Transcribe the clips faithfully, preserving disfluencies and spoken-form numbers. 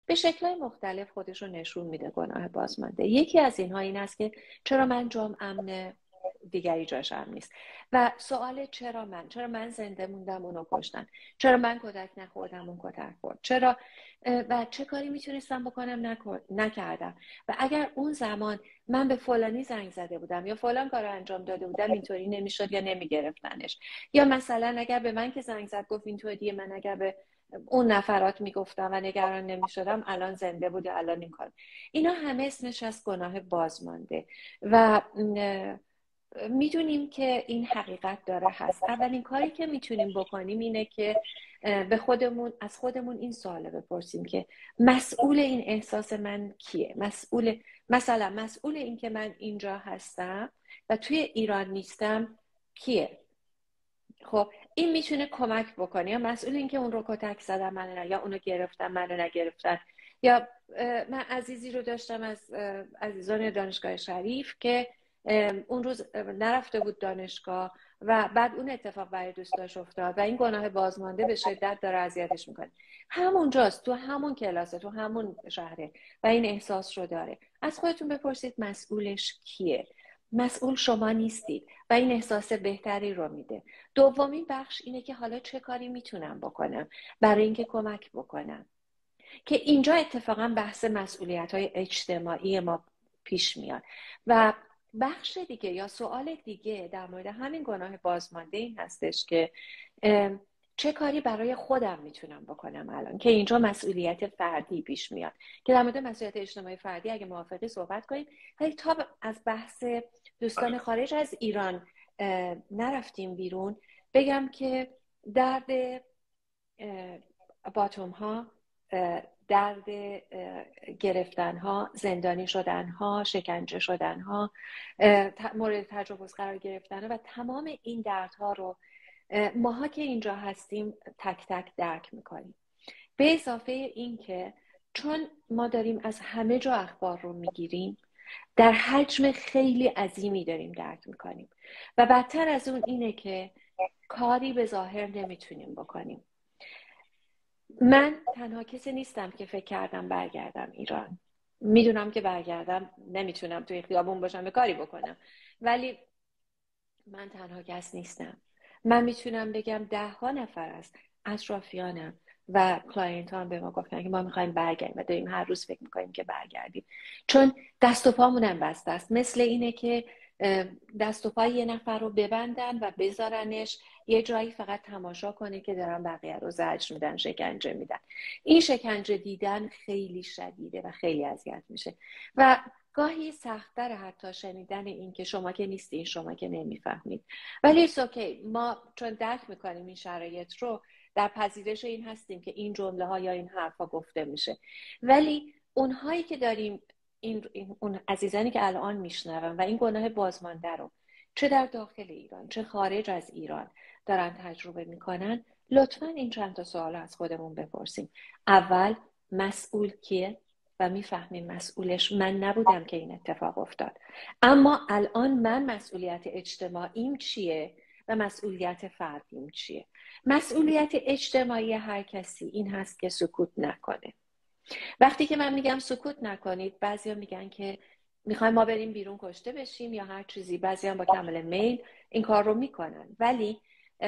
به شکل‌های مختلف خودش رو نشون میده گناه بازمانده. یکی از اینها این است که چرا من جام امنه دیگری جاش امن نیست، و سوال چرا من چرا من زنده موندم اونو کشتن، چرا من کتک نخوردم اون کتک خورد، چرا و چه کاری میتونستم بکنم نکردم، و اگر اون زمان من به فلانی زنگ زده بودم یا فلان کار رو انجام داده بودم اینطوری نمیشد یا نمیگرفتنش، یا مثلا اگر به من که زنگ زد گفت اینطوریه، من اگر به اون نفرات میگفتم و نگران نمیشدم الان زنده بود یا الان این کار. اینا همه اسمش از گناه بازمانده و میدونیم که این حقیقت داره هست. اولین کاری که میتونیم بکنیم اینه که به خودمون از خودمون این سوال بپرسیم که مسئول این احساس من کیه؟ مسئول مثلا مسئول این که من اینجا هستم و توی ایران نیستم کیه؟ خب این میتونه کمک بکنه. یا مسئول این که اون رو کتک زدن من نه، یا اونو گرفتن من رو نگرفتن، یا من عزیزی رو داشتم از عزیزان دانشگاه شریف که اون روز نرفته بود دانشگاه و بعد اون اتفاق برای دوستاش افتاد و این گناه بازمانده به شدت داره اذیتش میکنه. همونجاست، تو همون کلاسه، تو همون شهره و این احساس رو داره. از خودتون بپرسید مسئولش کیه؟ مسئول شما نیستید و این احساس بهتری رو میده. دومین بخش اینه که حالا چه کاری میتونم بکنم برای اینکه کمک بکنم، که اینجا اتفاقا بحث مسئولیت‌های اجتماعی ما پیش میاد. و بخش دیگه یا سوال دیگه در مورد همین گناه بازمانده این هستش که چه کاری برای خودم میتونم بکنم الان، که اینجا مسئولیت فردی پیش میاد که در مورد مسئولیت اجتماعی فردی اگه موافقی صحبت کنیم. ولی تا از بحث دوستان خارج از ایران نرفتیم بیرون، بگم که درد باتوم ها، درد گرفتن ها، زندانی شدن ها، شکنجه شدن ها، مورد تجاوز قرار گرفتن ها و تمام این دردها رو ماها که اینجا هستیم تک تک درک میکنیم. به اضافه این که چون ما داریم از همه جا اخبار رو میگیریم، در حجم خیلی عظیمی داریم درک میکنیم و بدتر از اون اینه که کاری به ظاهر نمیتونیم بکنیم. من تنها کسی نیستم که فکر کردم برگردم ایران. میدونم که برگردم نمیتونم توی خیابون باشم به کاری بکنم، ولی من تنها کس نیستم. من میتونم بگم ده ها نفر از اطرافیانم و کلاینت هم به ما گفتن که ما میخوایم برگردیم و داریم هر روز فکر میکنیم که برگردیم، چون دست و پامونم بسته است. مثل اینه که دست و پای یه نفر رو ببندن و بذارنش یه جایی فقط تماشا کنه که دارن بقیه رو زجر میدن، شکنجه میدن. این شکنجه دیدن خیلی شدیده و خیلی اذیت میشه و گاهی سخت‌تر حتی شنیدن این که شما که نیستین، شما که نمیفهمید. ولی ایتس اوکی، ما چون درک میکنیم این شرایط رو، در پذیرش این هستیم که این جمله ها یا این حرف ها گفته میشه. ولی اونهایی که داریم این, این اون عزیزانی که الان میشنون و این گناه بازمانده رو چه در داخل ایران چه خارج از ایران دارن تجربه میکنن، لطفاً این چند تا سوال از خودمون بپرسیم. اول، مسئول کیه؟ و میفهمیم مسئولش من نبودم که این اتفاق افتاد، اما الان من مسئولیت اجتماعیم چیه و مسئولیت فردیم چیه؟ مسئولیت اجتماعی هر کسی این هست که سکوت نکنه. وقتی که من میگم سکوت نکنید، بعضیا میگن که میخوایم ما بریم بیرون کشته بشیم یا هر چیزی، بعضیا با کامل میل این کار رو میکنن. ولی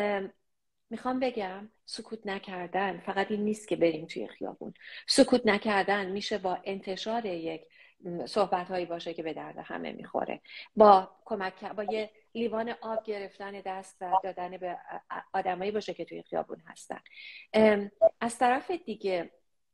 میخوام بگم سکوت نکردن فقط این نیست که بریم توی خیابون. سکوت نکردن میشه با انتشار یک صحبت هایی باشه که به درد همه میخوره، با کمک با یه لیوان آب گرفتن دست و دادن به آدمایی باشه که توی خیابون هستن. از طرف دیگه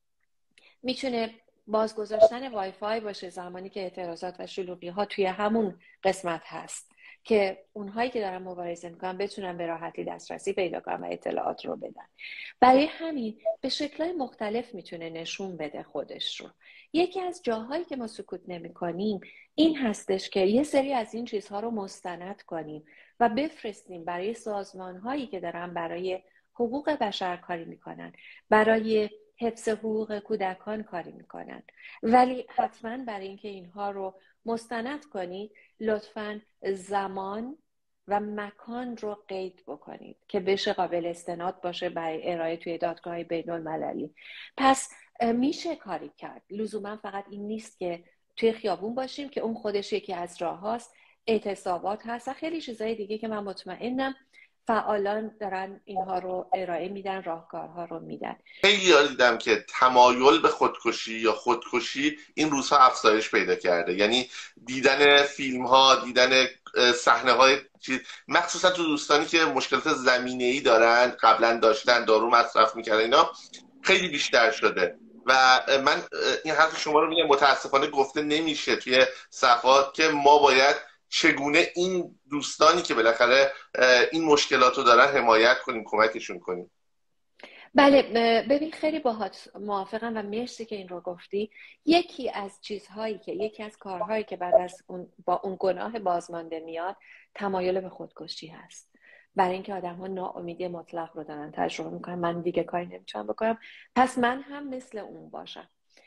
میتونه بازگذاشتن وای فای باشه زمانی که اعتراضات و شلوغی ها توی همون قسمت هست که اونهایی که دارن مبارزه میکنن بتونن به راحتی دسترسی پیدا کنن و اطلاعات رو بدن. برای همین به شکل‌های مختلف میتونه نشون بده خودش رو. یکی از جاهایی که ما سکوت نمی‌کنیم این هستش که یه سری از این چیزها رو مستند کنیم و بفرستیم برای سازمان‌هایی که دارن برای حقوق بشر کاری میکنن، برای حفظ حقوق کودکان کاری میکنن. ولی حتما برای اینکه اینها رو مستند کنید لطفاً زمان و مکان رو قید بکنید که بشه قابل استناد باشه برای ارائه توی دادگاه بین المللی. پس میشه کاری کرد. لزوما فقط این نیست که توی خیابون باشیم که اون خودش یکی از راه هاست. اعتصابات هست و خیلی چیزای دیگه که من مطمئنم فعالان دارن اینها رو ارائه میدن، راهکارها رو میدن. خیلی یاد دیدم که تمایل به خودکشی یا خودکشی این روزها افزایش پیدا کرده. یعنی دیدن فیلم ها، دیدن صحنه های چیز، مخصوصا تو دوستانی که مشکلات زمینه ای دارن، قبلا داشتن، دارو مصرف میکردن، اینا خیلی بیشتر شده. و من این حرف شما رو میگم، متاسفانه گفته نمیشه توی صفحات که ما باید چگونه این دوستانی که بالاخره این مشکلات رو دارن حمایت کنیم، کمکشون کنیم. بله ببین خیلی باهات موافقم و مرسی که این رو گفتی. یکی از چیزهایی که یکی از کارهایی که بعد از اون با اون گناه بازمانده میاد تمایل به خودکشی هست. برای اینکه آدم ها ناامیدی مطلق رو دارن تجربه میکنن، من دیگه کاری نمیتونم بکنم پس من هم مثل اون باشم.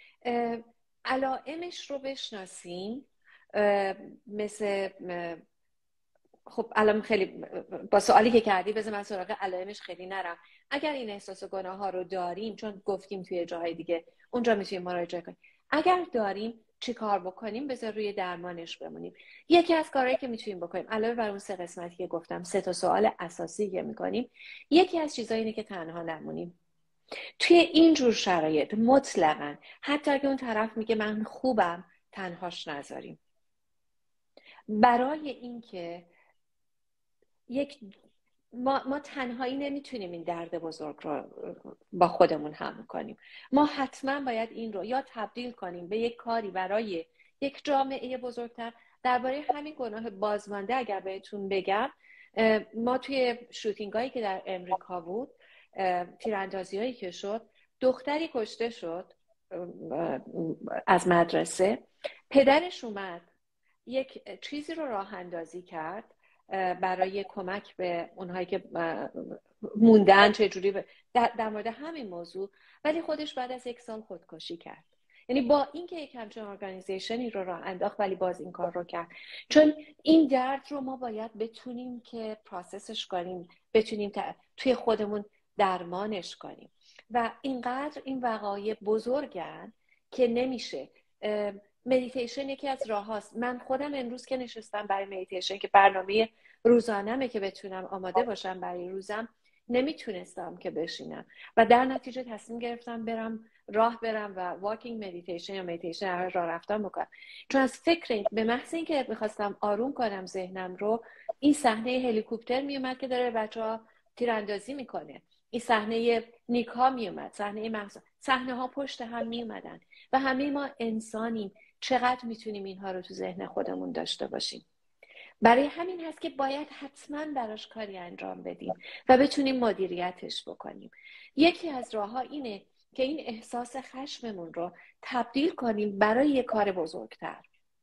علائمش رو بشناسیم، مثل خب الان خیلی با سوالی که کردی بذار من سراغ علائمش خیلی نرم. اگر این احساس گناه ها رو داریم، چون گفتیم توی جاهای دیگه اونجا میتونیم مراجعه کنیم، اگر داریم چی کار بکنیم؟ بذار روی درمانش بمونیم. یکی از کارهایی که میتونیم بکنیم علاوه بر اون سه قسمتی که گفتم، سه تا سوال اساسی که میکنیم، یکی از چیزایی اینه که تنها نمونیم. توی این جور شرایط مطلقاً حتی اگه اون طرف میگه من خوبم، تنهاش نذاریم. برای اینکه یک ما, ما تنهایی نمیتونیم این درد بزرگ رو با خودمون حمل کنیم. ما حتما باید این رو یا تبدیل کنیم به یک کاری برای یک جامعه بزرگتر. درباره همین گناه بازمانده اگر بهتون بگم، ما توی شوتینگ هایی که در امریکا بود، تیراندازی هایی که شد، دختری کشته شد از مدرسه، پدرش اومد یک چیزی رو راه اندازی کرد برای کمک به اونهایی که موندن چجوری در, در مورد همین موضوع، ولی خودش بعد از یک سال خودکشی کرد. یعنی با اینکه یک همچین ارگانیزیشنی رو راه انداخت ولی باز این کار رو کرد. چون این درد رو ما باید بتونیم که پروسسش کنیم، بتونیم توی خودمون درمانش کنیم و اینقدر این وقایع بزرگن که نمیشه. مدیتیشن یکی از راه هاست. من خودم امروز که نشستم برای مدیتیشن که برنامه روزانمه که بتونم آماده باشم برای روزم، نمیتونستم که بشینم و در نتیجه تصمیم گرفتم برم راه برم و واکینگ مدیتیشن یا مدیتیشن راه رفتن بکنم. چون از فکر به محض اینکه میخواستم آروم کنم ذهنم رو، این صحنه هلیکوپتر میومد که داره بچه‌ها تیراندازی میکنه، این صحنه نیکا میومد، صحنه مغز، صحنه ها پشت هم میومدن و همه ما انسانیم. چقدر میتونیم اینها رو تو ذهن خودمون داشته باشیم؟ برای همین هست که باید حتما براش کاری انجام بدیم و بتونیم مدیریتش بکنیم. یکی از راه‌ها اینه که این احساس خشممون رو تبدیل کنیم برای یک کار بزرگتر.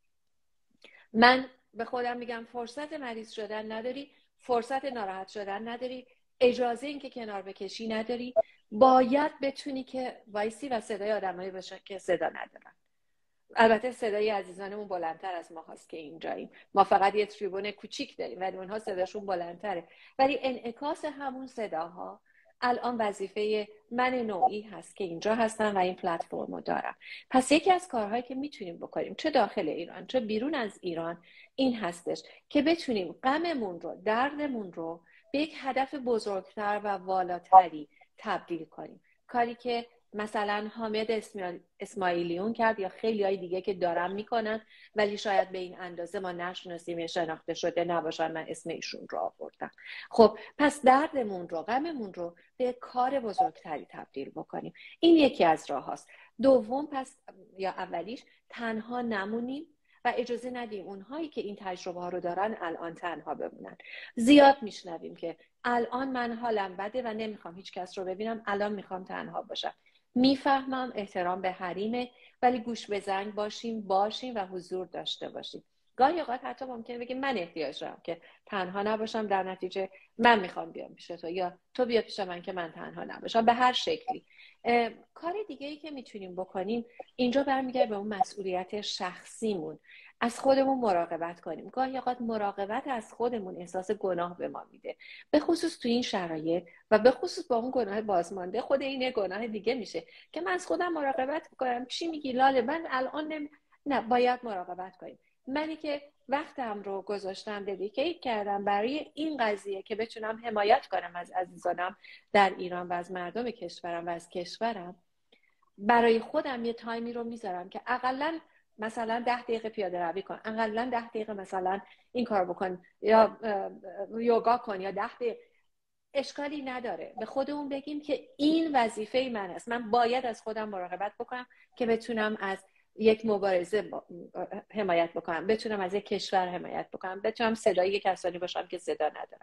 من به خودم میگم فرصت مریض شدن نداری، فرصت ناراحت شدن نداری، اجازه این که کنار بکشی نداری، باید بتونی که وایسی و صدای آدمایی باشه که صدا ندارن. البته صدای عزیزانمون بلندتر از ما هست که اینجاییم، ما فقط یه تریبون کوچیک داریم ولی اونها صداشون بلندتره، ولی انعکاس همون صداها الان وظیفه من نوعی هست که اینجا هستم و این پلتفرم رو دارم. پس یکی از کارهایی که میتونیم بکنیم چه داخل ایران چه بیرون از ایران این هستش که بتونیم غممون رو، دردمون رو به یک هدف بزرگتر و والاتری تبدیل کنیم. کاری که مثلا حامد اسماعیلیون کرد یا خیلی های دیگه که دارن میکنن ولی شاید به این اندازه ما نشناسیم، شناخته شده نباشن، من اسم ایشون رو آوردم. خب پس دردمون رو، غممون رو به کار بزرگتری تبدیل بکنیم. این یکی از راه هاست. دوم، پس یا اولیش تنها نمونیم و اجازه ندیم اونهایی که این تجربه ها رو دارن الان تنها بمونن. زیاد میشنویم که الان من حالم بده و نمیخوام هیچ کس رو ببینم، الان میخوام تنها باشم. میفهمم احترام به حریمه، ولی گوش به زنگ باشیم باشیم و حضور داشته باشیم. گاهی اوقات حتی ممکنه بگیم من احتیاج دارم که تنها نباشم، در نتیجه من میخوام بیام پیش تو یا تو بیا پیش من که من تنها نباشم، به هر شکلی. کار دیگه ای که میتونیم بکنیم اینجا برمیگرده به اون مسئولیت شخصیمون، از خودمون مراقبت کنیم. گاهی اوقات مراقبت از خودمون احساس گناه به ما میده، به خصوص تو این شرایط و به خصوص با اون گناه بازمانده. خود این گناه دیگه میشه که من از خودم مراقبت کنم. چی میگی لاله؟ من الان نمی... نه، باید مراقبت کنیم. منی که وقتم رو گذاشتم، ددیکیت کردم برای این قضیه که بتونم حمایت کنم از عزیزانم در ایران و از مردم کشورم و از کشورم، برای خودم یه تایمی رو میذارم که اقلا مثلا ده دقیقه پیاده روی کن، اقلا ده دقیقه مثلا این کار بکن یا یوگا کن یا ده دقیقه. اشکالی نداره به خودمون بگیم که این وظیفه من است، من باید از خودم مراقبت بکنم که بتونم از یک مبارزه حمایت بکنم، بتونم از یک کشور حمایت بکنم، بتونم صدای کسانی باشم که صدا ندارم.